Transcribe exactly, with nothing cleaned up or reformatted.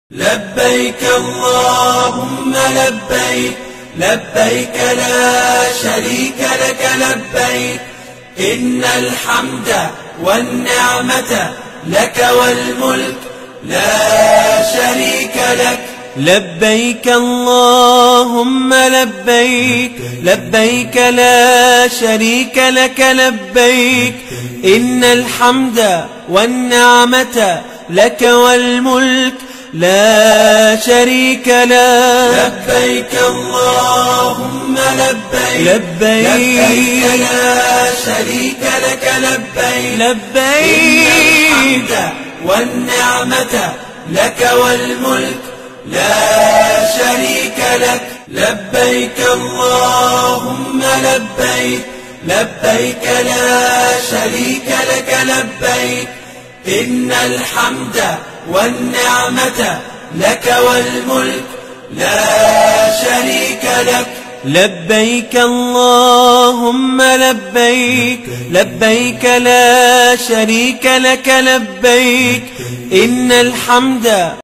لبيك اللهم لبيك لبيك لا شريك لك لبيك إن الحمد والنعمة لك والملك لا شريك لك. لبيك اللهم لبيك لبيك لا شريك لك لبيك إن الحمد والنعمة لك والملك لا شريك لك. لبيك اللهم لبيك لبيك لا شريك لك لبيك لبيك إن الحمد والنعمة لك والملك لا شريك لك. لبيك اللهم لبيك لبيك لا شريك لك لبيك إن الحمد والنعمة لك والملك لا شريك لك. لبيك اللهم لبيك لبيك لا شريك لك لبيك إن الحمد